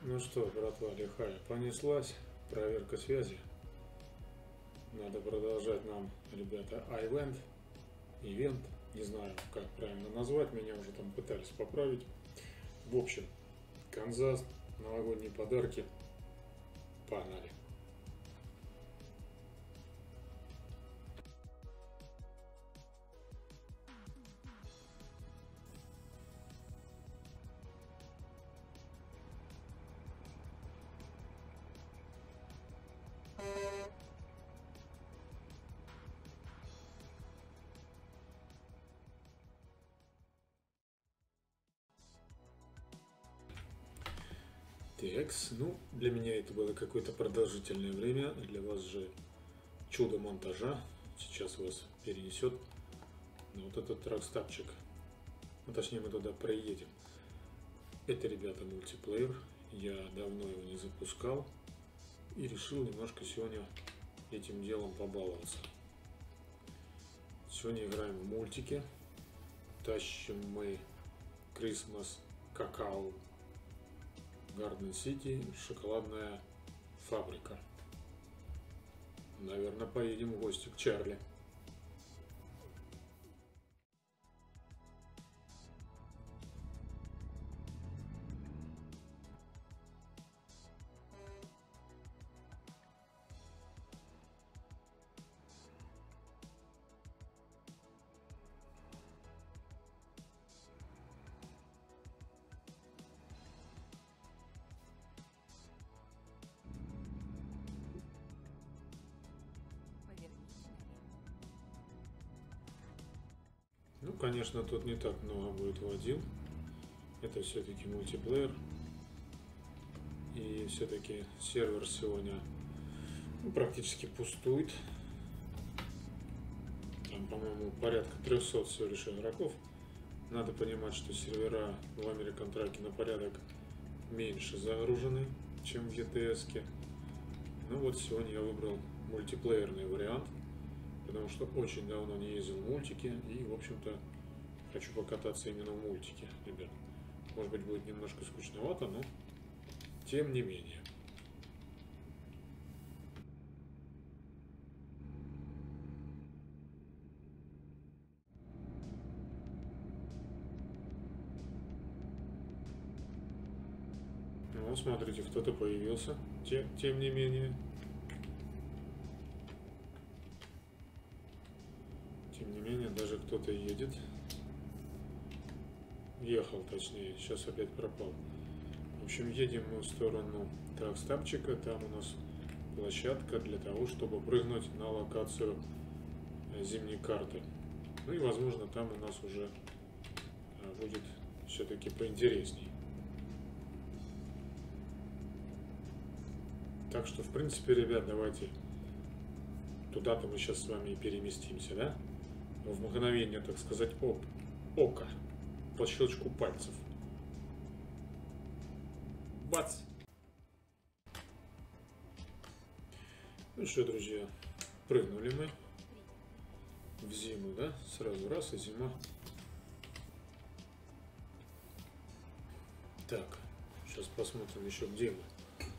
Ну что, братва лихая, понеслась проверка связи. Надо продолжать нам, ребята, ивент, не знаю, как правильно назвать, меня уже там пытались поправить. В общем, Канзас, новогодние подарки, погнали. Текс, ну, для меня это было какое-то продолжительное время, для вас же чудо монтажа. Сейчас вас перенесет на вот этот тракстапчик. Ну, точнее, мы туда проедем. Это, ребята, мультиплеер. Я давно его не запускал и решил немножко сегодня этим делом побаловаться. Сегодня играем в мультики. Тащим мы Christmas Cacao Garden City, шоколадная фабрика. Наверное, поедем в гости к Чарли. Ну, конечно, тут не так много будет водил. Это все-таки мультиплеер. И все-таки сервер сегодня практически пустует. Там, по-моему, порядка 300 всего лишь игроков. Надо понимать, что сервера в American Truck на порядок меньше загружены, чем в ETS-ке. Ну вот сегодня я выбрал мультиплеерный вариант, потому что очень давно не ездил в мультики и, в общем-то, хочу покататься именно в мультике, ребят. Может быть, будет немножко скучновато, но тем не менее. Ну, смотрите, кто-то появился, тем не менее. Тем не менее, даже кто-то едет. Ехал, точнее, сейчас опять пропал. В общем, едем мы в сторону тракстапчика. Там у нас площадка для того, чтобы прыгнуть на локацию зимней карты. Ну и, возможно, там у нас уже будет все-таки поинтересней. Так что, в принципе, ребят, давайте туда-то мы сейчас с вами и переместимся, да? В мгновение, так сказать, ока. По щелчку пальцев. Бац! Ну что, друзья, прыгнули мы в зиму, да? Сразу раз и зима. Так, сейчас посмотрим еще где мы.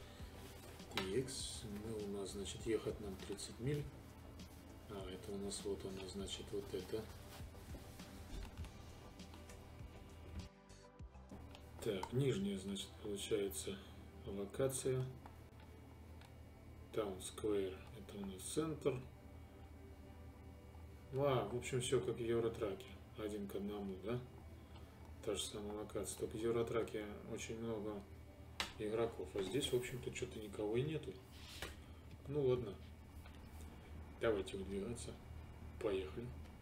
X, мы у нас, значит, ехать нам 30 миль. А, это у нас вот она, значит, вот это. Так, нижняя, значит, получается локация. Таун Сквер, это у нас центр. В общем, все как в Евротраке. 1 к 1, да? Та же самая локация. Только в Евротраке очень много игроков. А здесь, в общем-то, что-то никого и нету. Ну ладно. Давайте выдвигаться. Поехали.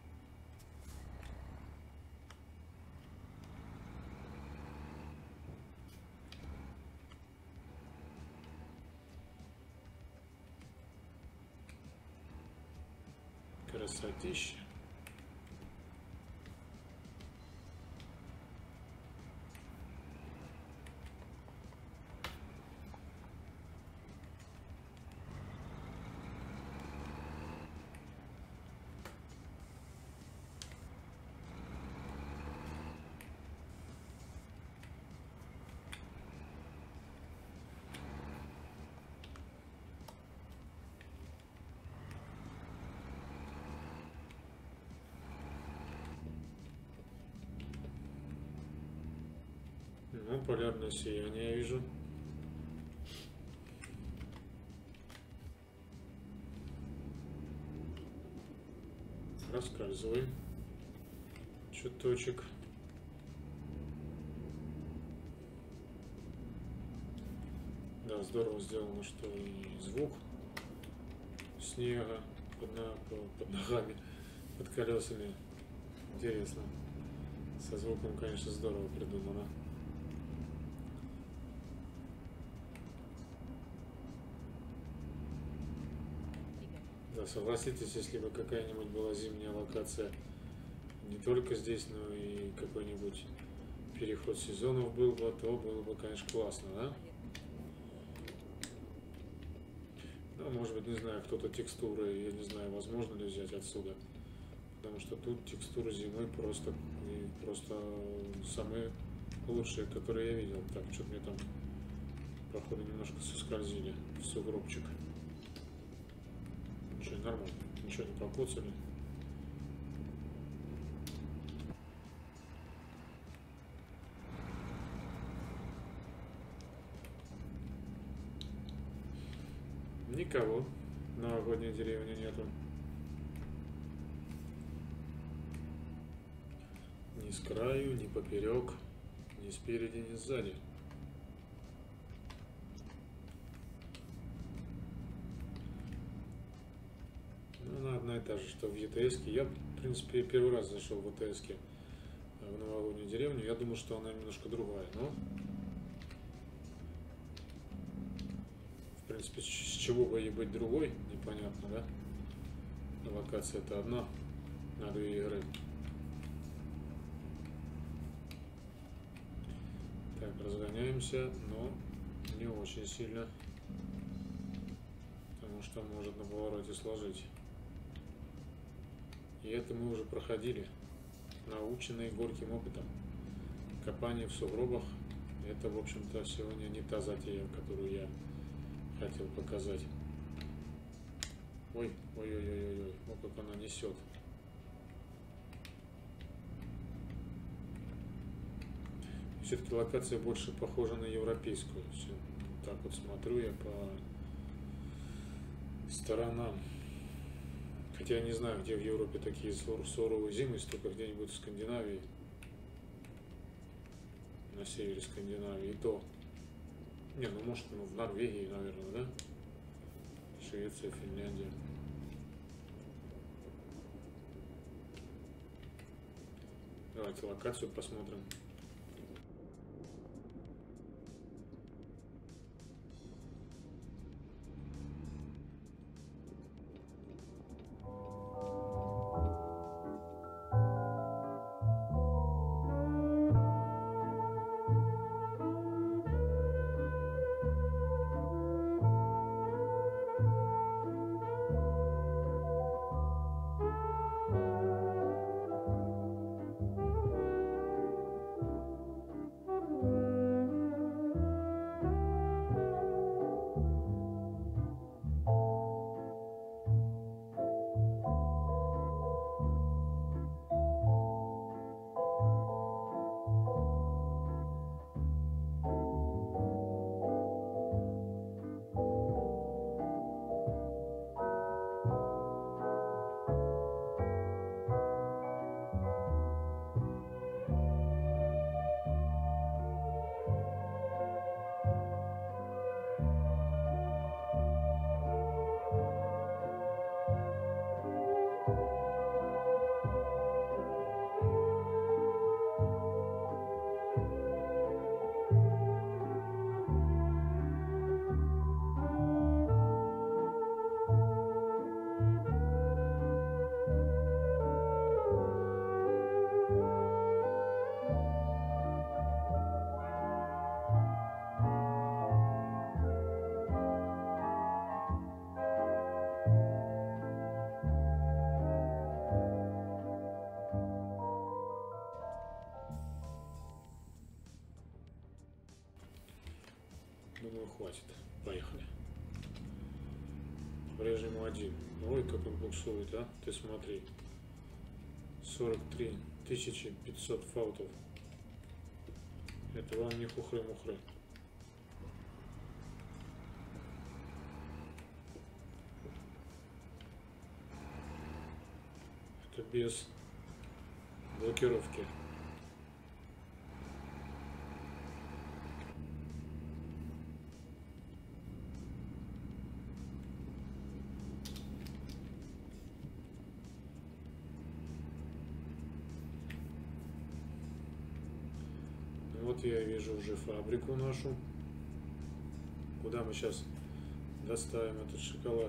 Красотища. Ну, полярное сияние я вижу. Раскальзывай. Чуточек. Да, здорово сделано, что и звук снега под ногами, под колесами. Интересно. Со звуком, конечно, здорово придумано. Да, согласитесь, если бы какая-нибудь была зимняя локация не только здесь, но и какой-нибудь переход сезонов был бы, то было бы, конечно, классно, да? Ну, может быть, не знаю, кто-то текстуры, я не знаю, возможно ли взять отсюда. Потому что тут текстуры зимы просто самые лучшие, которые я видел. Так, что-то мне там, походу, немножко соскользили в сугробчик. Ничего, нормально. Ничего не покоцали. Никого. Новогодней деревни нету. Ни с краю, ни поперек, ни спереди, ни сзади. Ну, она одна и та же, что в ЕТС-ке. Я, в принципе, первый раз зашел в ЕТС-ке в новогоднюю деревню. Я думал, что она немножко другая, но... В принципе, с чего бы ей быть другой, непонятно, да? Локация-то одна на 2 игры. Так, разгоняемся, но не очень сильно, потому что может на повороте сложить. И это мы уже проходили, наученные горьким опытом. Копание в сугробах — это, в общем-то, сегодня не та затея, которую я хотел показать. Ой, ой-ой-ой-ой, вот как она несет. Все-таки локация больше похожа на европейскую. Все. Так вот смотрю я по сторонам. Хотя я не знаю, где в Европе такие суровые зимы, только где-нибудь в Скандинавии. На севере Скандинавии. И то. Не, ну может, в Норвегии, наверное, да? Швеция, Финляндия. Давайте локацию посмотрим. Думаю, хватит. Поехали. В режиму 1. Ой, как он буксует, а? Ты смотри. 43 500 фаутов. Это вам не хухры-мухры. Это без блокировки. Вот я вижу уже фабрику нашу, куда мы сейчас доставим этот шоколад,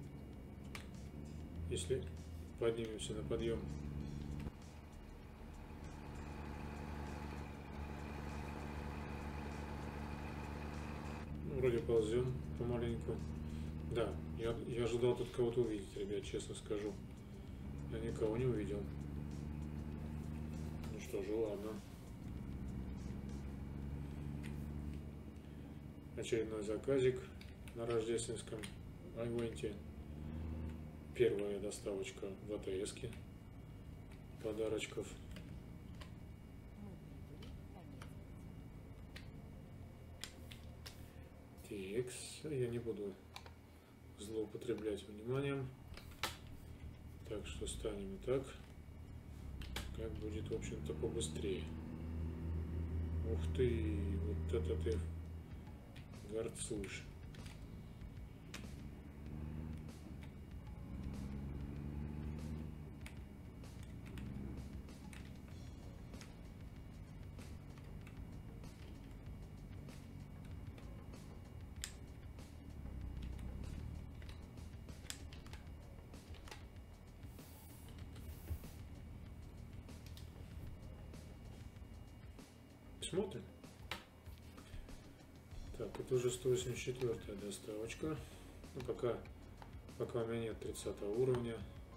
если поднимемся на подъем. Ну, вроде ползем помаленьку. Да, я ожидал тут кого-то увидеть, ребят, честно скажу. Я никого не увидел. Ну что же, ладно. Очередной заказик на рождественском ивенте. Первая доставочка в АТС-ке подарочков. Текс. Я не буду злоупотреблять вниманием. Так что станем и так, как будет, в общем-то, побыстрее. Ух ты, вот это ты горцуешь. Смотрим. Так, это уже 184-я доставочка. Ну, пока у меня нет 30 уровня.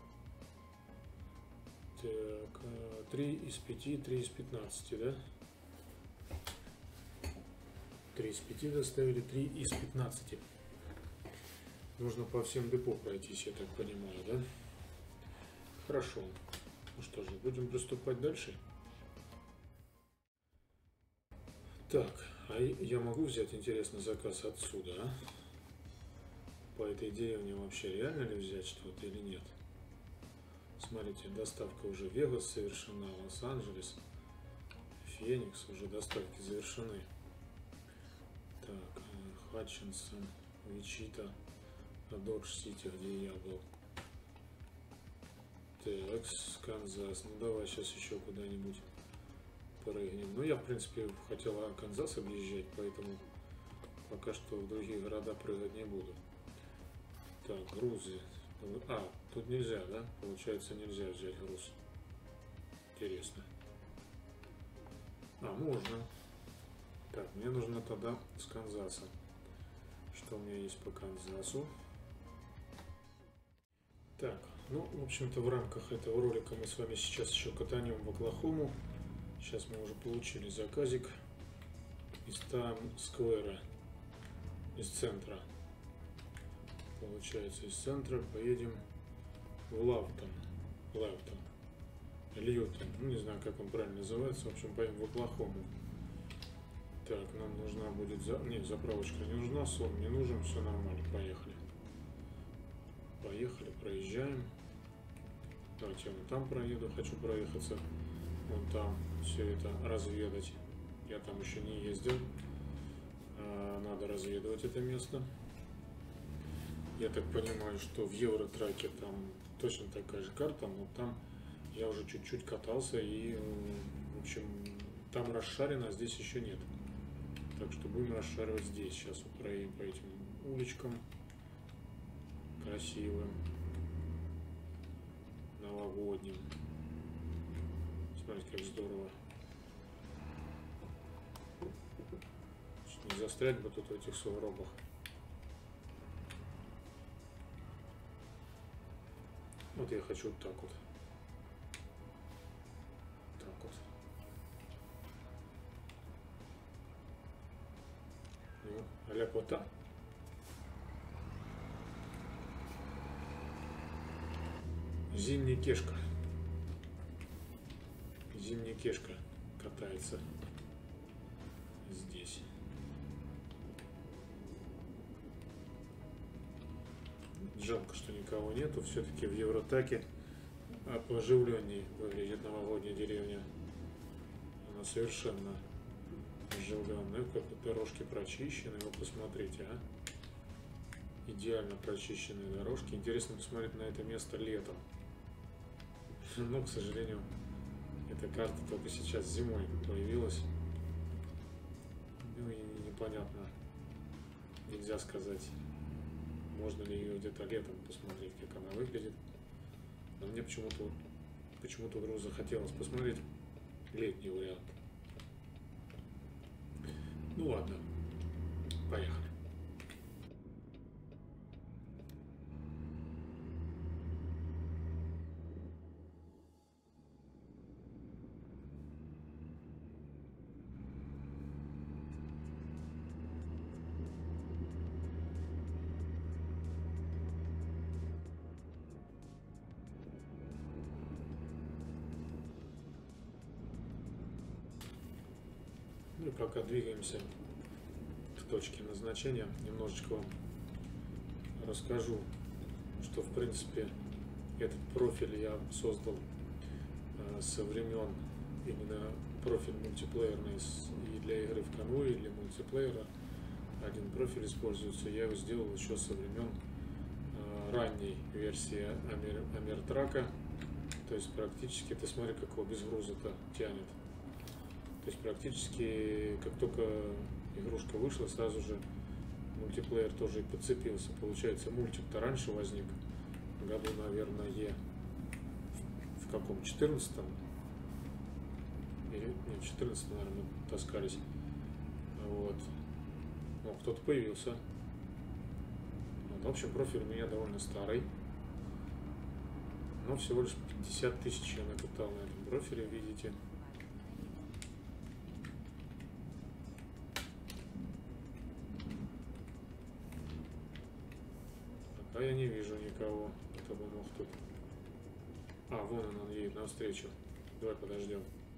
Так, 3 из 5, 3 из 15, да? 3 из 5 доставили, 3 из 15. Нужно по всем депо пройтись, я так понимаю, да? Хорошо. Ну что же, будем приступать дальше. Так, а я могу взять, интересно, заказ отсюда, а? По этой деревне вообще реально ли взять что-то или нет? Смотрите, доставка уже Вегас совершена, Лос-Анджелес, Феникс, уже доставки завершены. Так, Хатчинсон, Вичита, Додж-Сити, где я был. Так, Канзас, ну давай сейчас еще куда-нибудь прыгнем. Ну, я, в принципе, хотел Канзас объезжать, поэтому пока что в другие города прыгать не буду. Так, грузы. А, тут нельзя, да? Получается, нельзя взять груз. Интересно. А, можно. Так, мне нужно тогда с Канзаса. Что у меня есть по Канзасу? Так, ну, в общем-то, в рамках этого ролика мы с вами сейчас еще катанем в Оклахому. Сейчас мы уже получили заказик из Таймс-сквера, из центра. Получается, из центра поедем в Лавтон. Льютон. Ну, не знаю, как он правильно называется. В общем, поедем в Оклахому. Так, нам нужна будет... Нет, заправочка не нужна, сон не нужен. Все нормально, поехали. Поехали, проезжаем. Давайте я вон там проеду. Хочу проехаться. Вон там все это разведать. Я там еще не ездил. Надо разведывать это место. Я так понимаю, что в Евротраке там точно такая же карта, но там я уже чуть-чуть катался и, в общем, там расшарено, а здесь еще нет. Так что будем расшаривать здесь. Сейчас вот проедем по этим уличкам красивым, новогодним. Смотрите, как здорово. Не застрять бы тут в этих сугробах. Вот я хочу вот так вот. Так вот. Ну, а-ля кота. Зимняя кешка. Зимняя кешка катается. здесь. Жалко, что никого нету. Все-таки в Евротаке оживленнее выглядит новогодняя деревня. Она совершенно оживленная. Как дорожки прочищены. Вы посмотрите, а. Идеально прочищенные дорожки. Интересно посмотреть на это место летом. Но, к сожалению, эта карта только сейчас зимой появилась. Ну и непонятно. Нельзя сказать, можно ли ее где-то летом посмотреть, как она выглядит. Но мне почему-то вдруг захотелось посмотреть летний вариант. Ну ладно, поехали. Ну и пока двигаемся к точке назначения, немножечко вам расскажу, что в принципе этот профиль я создал со времен именно профиль мультиплеерный и для игры в конвой, и для мультиплеера. Один профиль используется, я его сделал еще со времен ранней версии Амертрака. То есть практически, ты смотри, как его без груза-то тянет. То есть практически, как только игрушка вышла, сразу же мультиплеер тоже и подцепился. Получается, мультик-то раньше возник, в году, наверное, в каком? 14-м? Или, нет, в 14-м, наверное, мы таскались. Вот. Ну, кто-то появился. Вот, в общем, профиль у меня довольно старый. Но всего лишь 50 тысяч я накатал на этом профиле, видите. Пока я не вижу никого, кто бы мог тут. А, вон он едет навстречу. Давай подождем.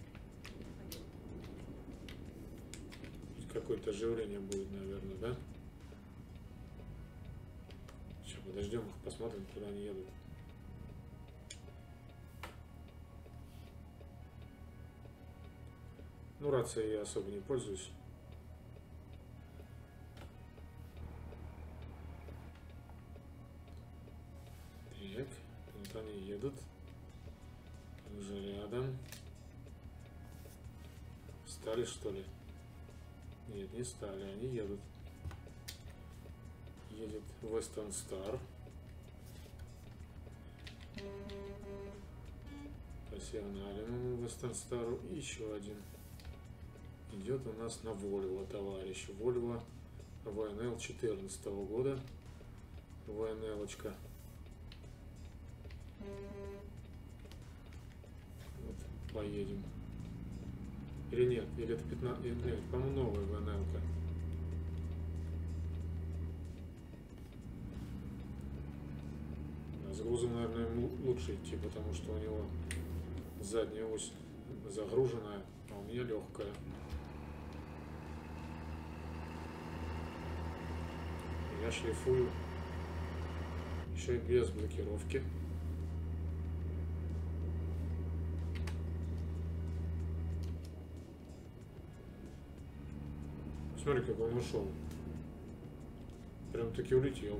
Какое-то оживление будет, наверное, да? Сейчас подождем их, посмотрим, куда они едут. Ну, рацией я особо не пользуюсь. Так, вот они едут. Уже рядом. Стали, что ли? Нет, не стали, они едут. Едет Western Star. По сигналим Western Star. И еще один. Идет у нас на Volvo, товарищ. Volvo VNL 14 года. VNL-очка. Вот, поедем. Или нет, или это 15... Нет, по-моему, новая VNL-ка. С грузом, наверное, лучше идти, потому что у него задняя ось загруженная, а у меня легкая. Я шлифую еще и без блокировки. Смотри, как он ушел. Прям-таки улетел.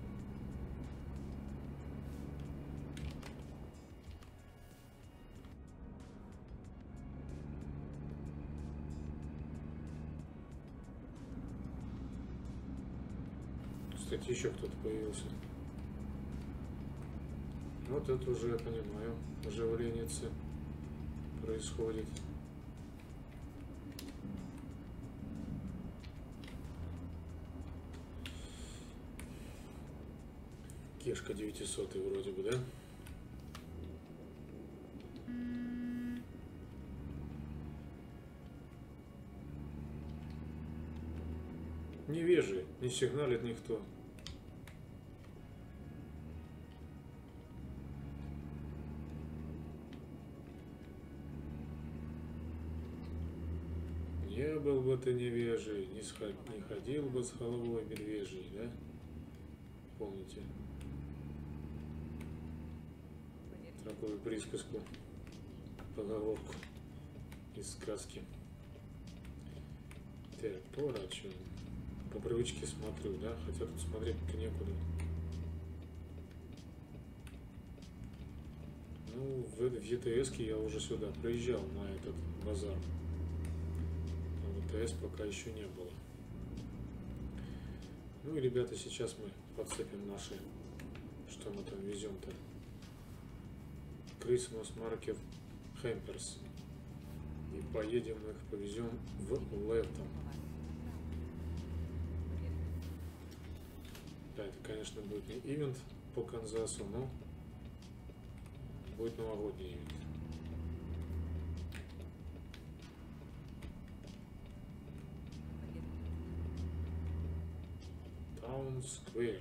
Кстати, еще кто-то появился. Вот это уже, я понимаю, оживленица происходит. Кешка 900 вроде бы, да? Не вежи, не сигналит никто. Не был бы ты невежий, не ходил бы с головой медвежий, да? Помните такую присказку, поговорку из сказки? Так, поворачиваем. По привычке смотрю, да? Хотя тут смотреть-то некуда. Ну, в ЕТС-ке я уже сюда приезжал, на этот базар. А в ЕТС пока еще не было. Ну и, ребята, сейчас мы подцепим наши, что мы там везем-то. Christmas Market Hampers. И поедем их, повезем в Лэптон. Да, это, конечно, будет не ивент по Канзасу, но будет новогодний ивент. Таун Сквер.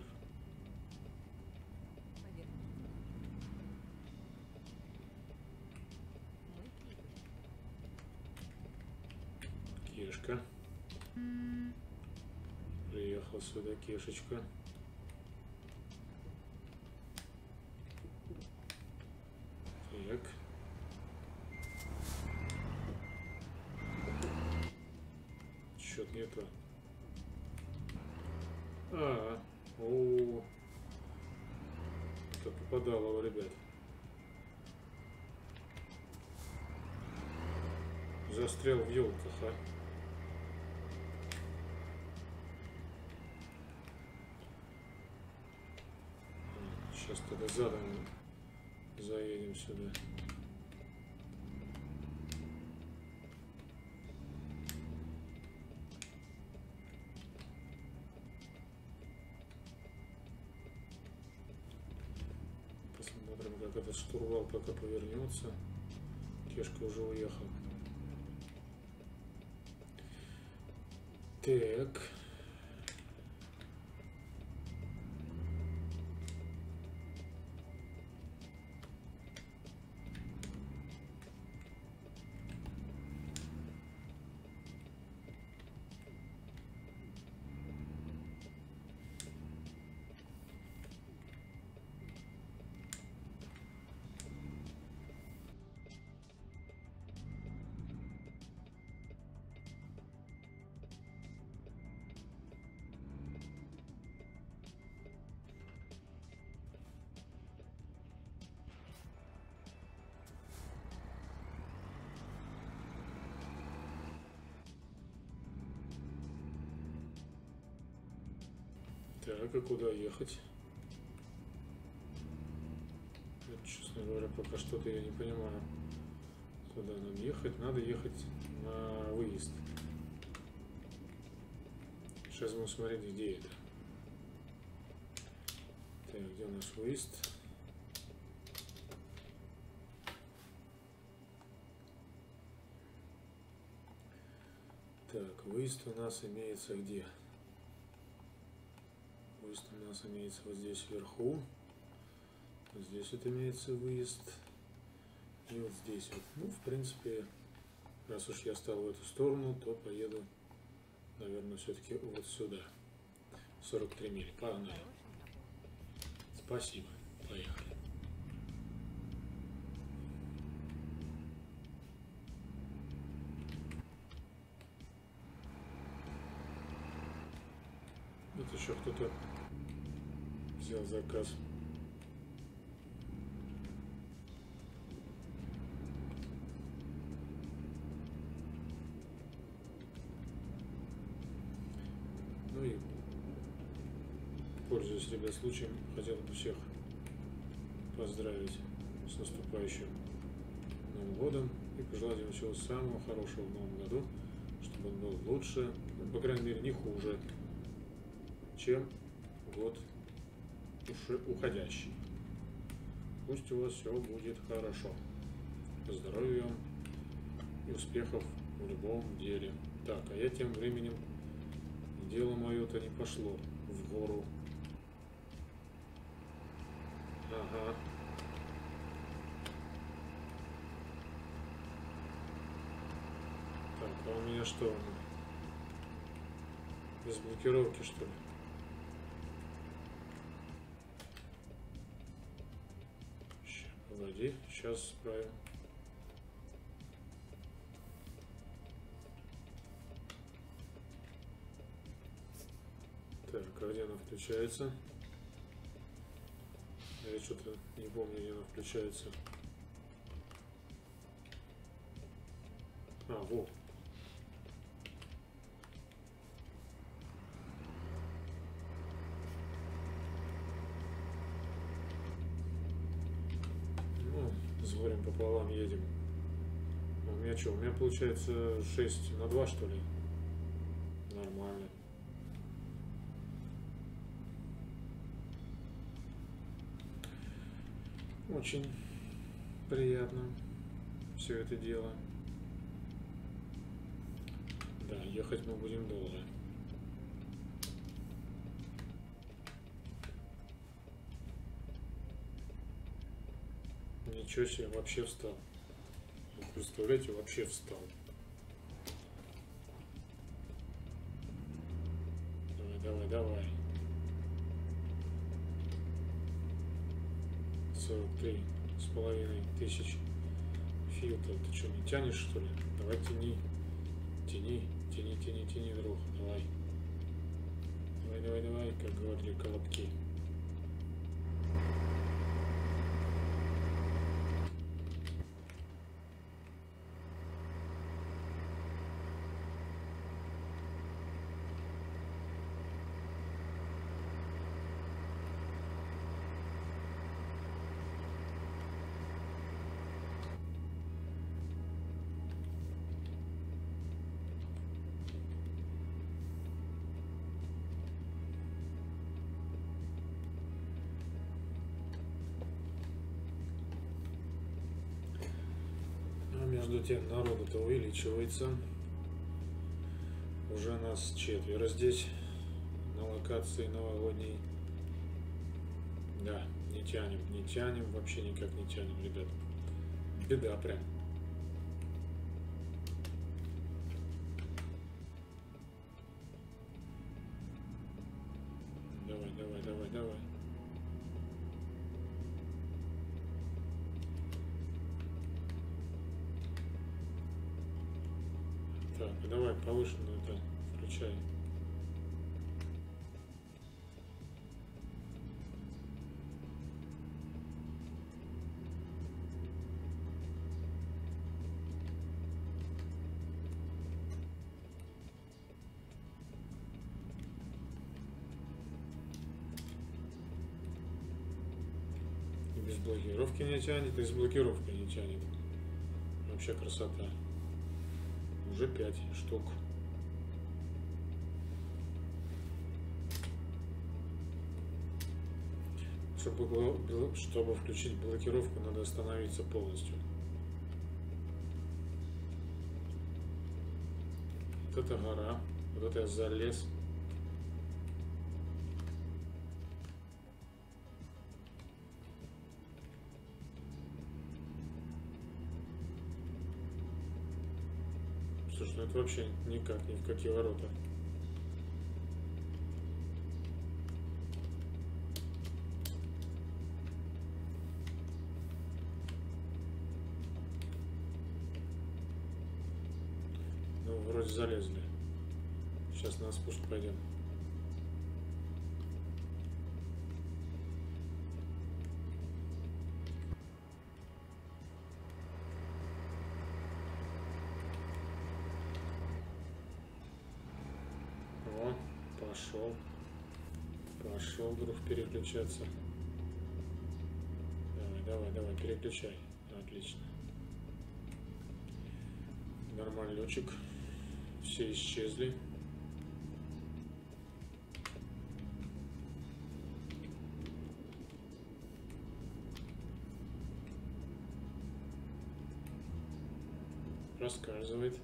Кешка. Приехал сюда Кешечка. Так. Что-то не то. Это попадало, ребят. Застрял в елках, а. Сейчас тогда задом заедем сюда. Посмотрим, как этот штурвал пока повернется. Кешка уже уехал. Так. Так, а куда ехать? Честно говоря, пока что-то я не понимаю, куда нам ехать. Надо ехать на выезд. Сейчас будем смотреть, где это. Так, где у нас выезд? Так, выезд у нас имеется где? Выезд у нас имеется вот здесь вверху. Вот здесь вот имеется выезд. И вот здесь вот. Ну, в принципе, раз уж я стал в эту сторону, то поеду, наверное, все-таки вот сюда. 43 мили. Погнали. Спасибо. Поехали. Вот еще кто-то взял заказ. Ну и, пользуясь, ребят, случаем, хотел бы всех поздравить с наступающим Новым годом и пожелать им всего самого хорошего в Новом году, чтобы он был лучше, ну, по крайней мере, не хуже, чем год уходящий. Пусть у вас все будет хорошо. Здоровья и успехов в любом деле. Так, а я тем временем, дело мое-то не пошло в гору. Ага. Так, А у меня что? Без блокировки, что ли? Погоди, сейчас справим. Так, а где она включается? Я что-то не помню, где она включается. А, вот. Ну, с горем пополам едем. У меня что? У меня получается 6/2, что ли? Нормально. Очень приятно все это дело. Да, ехать мы будем долго. Ничего себе, вообще встал. Вы представляете, вообще встал. Давай, давай, давай. 43,5 филта. Ты что, не тянешь, что ли? Давай тяни. Тяни, тяни, тяни, тяни, друг. Давай. Давай, давай, давай, как говорили колобки. Между тем народу-то увеличивается. Уже нас 4 здесь на локации новогодней. Да, не тянем, вообще никак не тянем, ребят. Беда прям. Давай, давай, давай, давай. Так, давай повышенную это включай. Без блокировки не тянет, и с блокировкой не тянет. Вообще красота. Уже 5 штук. Чтобы включить блокировку, надо остановиться полностью. Вот это гора. Вот это я залез. Слушай, ну это вообще никак, ни в какие ворота. Ну, вроде залезли. Сейчас на спуск пойдем. О, пошел. Пошел, друг, переключаться. Давай, давай, давай, переключай. Отлично. Нормальнючек. Все исчезли. Рассказывает.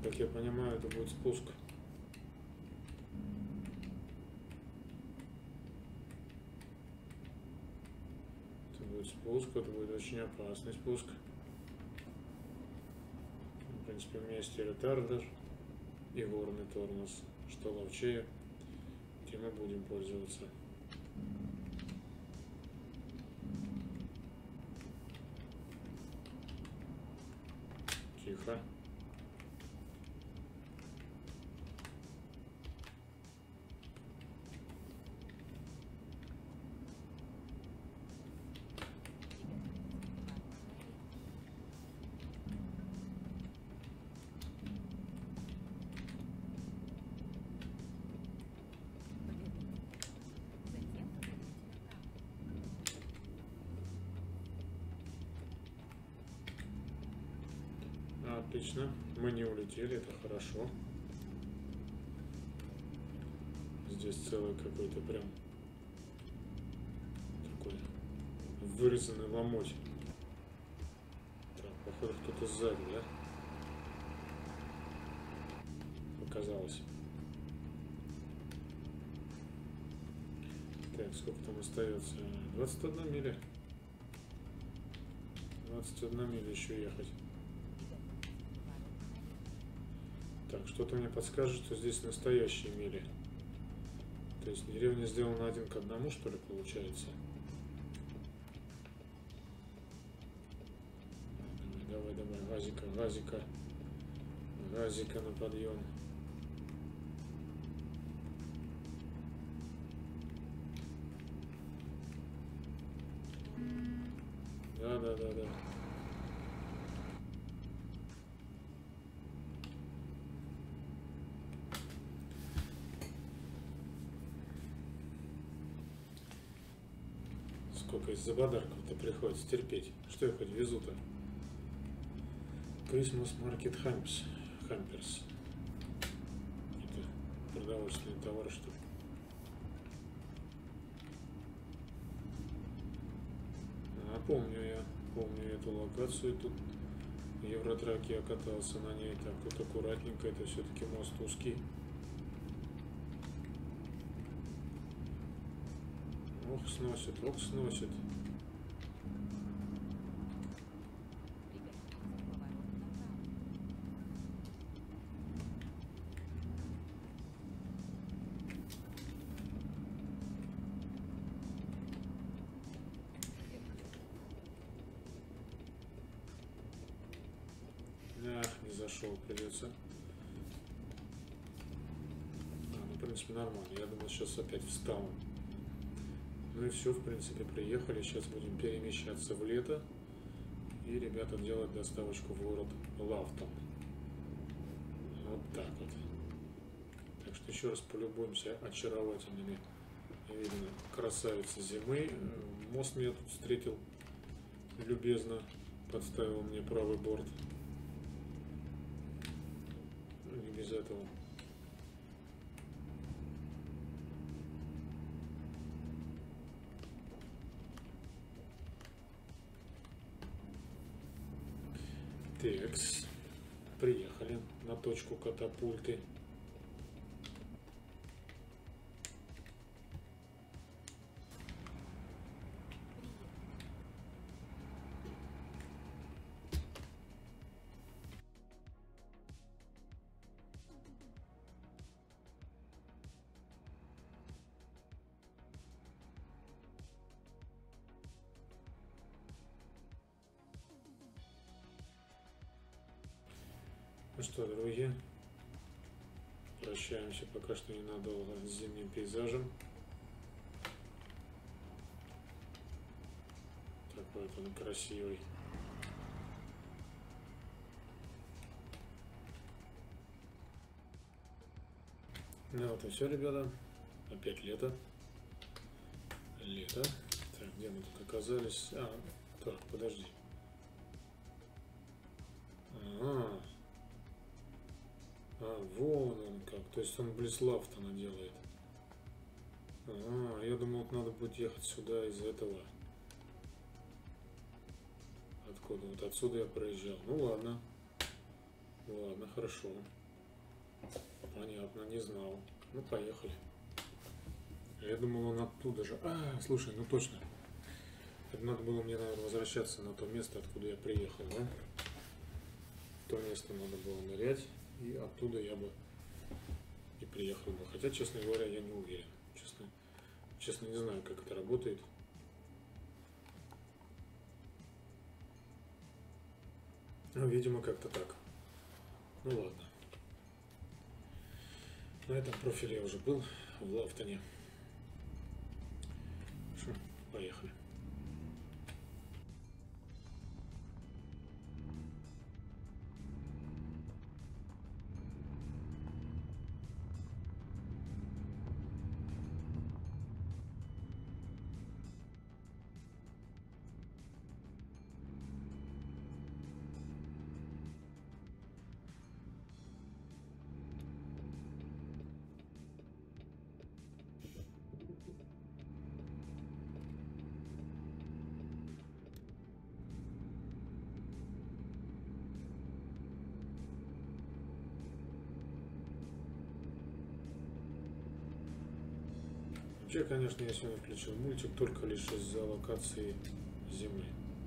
Как я понимаю, это будет спуск. Это будет спуск, это будет очень опасный спуск. В принципе, у меня есть и ретардер, и горный тормоз, что ловчее, тем мы будем пользоваться. Тихо. Отлично, мы не улетели, это хорошо. Здесь целый какой-то прям такой вырезанный ломоть. Так, походу кто-то сзади, да? Показалось. Так, сколько там остается? 21 миля. 21 миля еще ехать. Так, что-то мне подскажет, что здесь настоящие мили. То есть деревня сделана 1 к 1, что ли, получается? Давай, давай, газика, газика. Газика на подъем. Да, да, да, да. Сколько из-за подарков-то приходится терпеть. Что я хоть везу-то? Christmas Market Hampers. Это продовольственный товар, что ли? Помню эту локацию. Тут в Евротраке я катался на ней. Так, вот аккуратненько. Это все-таки мост узкий. Ох, сносит, ох, сносит. Ах, не зашел, придется. Ну, в принципе, нормально. Я думал, сейчас опять встану. Ну и все, в принципе, приехали. Сейчас будем перемещаться в лето. И, ребята, делать доставочку в город Лавтон. Вот так вот. Так что еще раз полюбуемся очаровательными видно красавицы зимы. Мост меня тут встретил любезно. Подставил мне правый борт. Не без этого. Текс. Приехали на точку катапульты. Ну что, друзья, прощаемся пока что ненадолго с зимним пейзажем. Такой вот он красивый. Ну вот и все, ребята. Опять лето. Лето. Так, где мы тут оказались? Так, подожди. Вон он как. То есть он близ Лавтона делает. Я думал, надо будет ехать сюда из этого. Откуда? Вот отсюда я проезжал. Ну ладно. Ладно, хорошо. Понятно, не знал. Ну, поехали. Я думал, он оттуда же. А, слушай, ну точно. Это надо было мне, наверное, возвращаться на то место, откуда я приехал, да? В то место надо было нырять, и оттуда я бы и приехал бы. Хотя, честно говоря, я не уверен. Честно не знаю, как это работает. Ну, видимо, как-то так. Ну ладно. На этом профиле я уже был, в Лавтоне. Хорошо, поехали. Вообще, конечно, я сегодня включил мультик только лишь из-за локации Земли.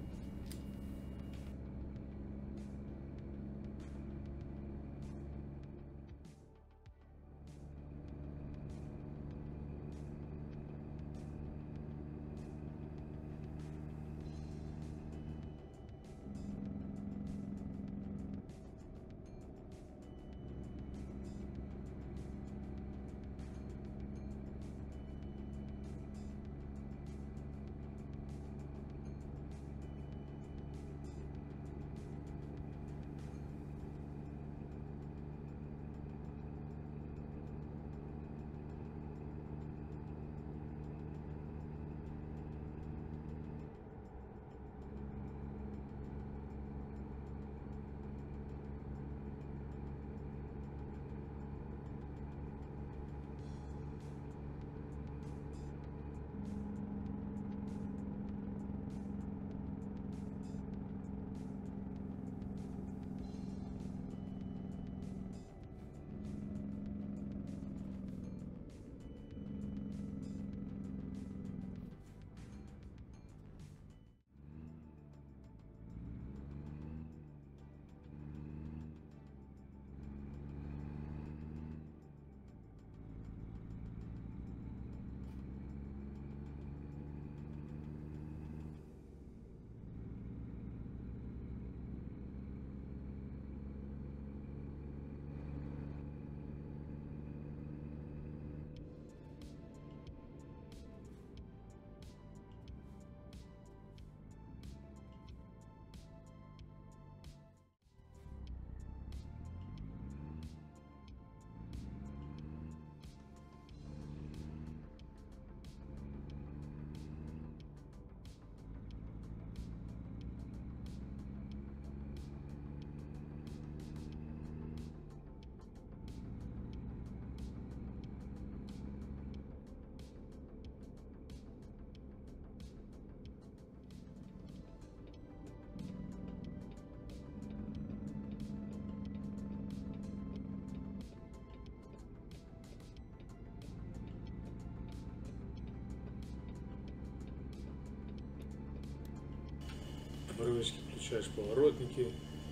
Привычки включаешь поворотники,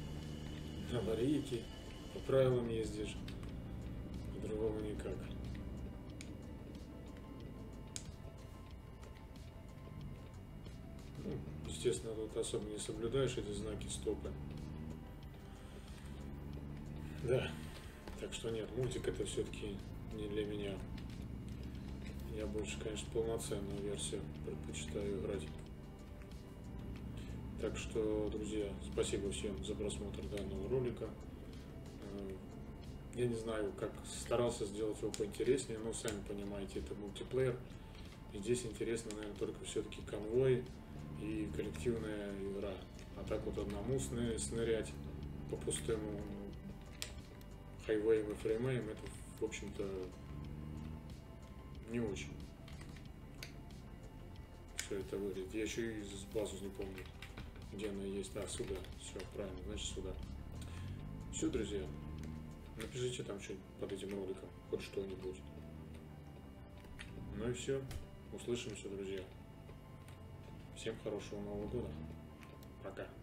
аварийки, по правилам ездишь, по-другому никак. Ну, естественно, тут особо не соблюдаешь эти знаки стопа. Да, так что нет, мультик это все-таки не для меня. Я больше, конечно, полноценную версию предпочитаю играть. Так что, друзья, спасибо всем за просмотр данного ролика. Я не знаю, как старался сделать его поинтереснее, но сами понимаете, это мультиплеер. И здесь интересно, наверное, только все-таки конвой и коллективная игра. А так вот одному снырять по пустым хайвеям и фреймеям, это, в общем-то, не очень все это выглядит. Я еще и базу не помню, где она есть. Да, сюда. Все, правильно, значит сюда. Все, друзья. Напишите там что-нибудь под этим роликом, хоть что-нибудь. Ну и все. Услышимся, друзья. Всем хорошего Нового года. Пока.